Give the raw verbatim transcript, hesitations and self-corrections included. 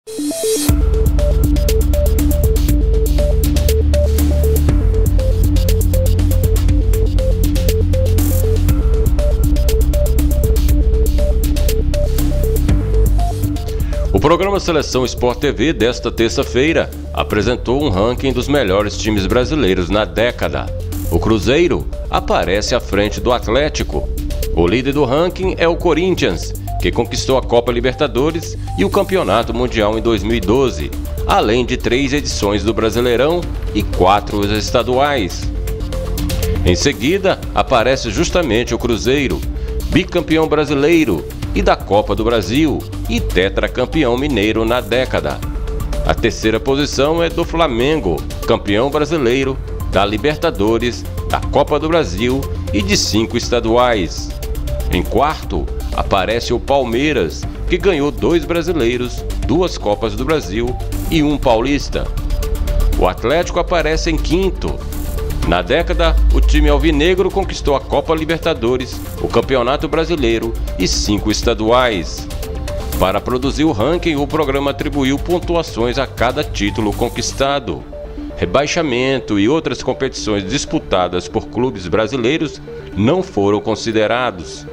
O programa Seleção Sport T V desta terça-feira apresentou um ranking dos melhores times brasileiros na década. O Cruzeiro aparece à frente do Atlético. O líder do ranking é o Corinthians, que conquistou a Copa Libertadores e o Campeonato Mundial em dois mil e doze, além de três edições do Brasileirão e quatro estaduais. Em seguida, aparece justamente o Cruzeiro, bicampeão brasileiro e da Copa do Brasil e tetracampeão mineiro na década. A terceira posição é do Flamengo, campeão brasileiro, da Libertadores, da Copa do Brasil e de cinco estaduais. Em quarto, aparece o Palmeiras, que ganhou dois brasileiros, duas Copas do Brasil e um paulista. O Atlético aparece em quinto. Na década, o time alvinegro conquistou a Copa Libertadores, o Campeonato Brasileiro e cinco estaduais. Para produzir o ranking, o programa atribuiu pontuações a cada título conquistado. Rebaixamento e outras competições disputadas por clubes brasileiros não foram considerados.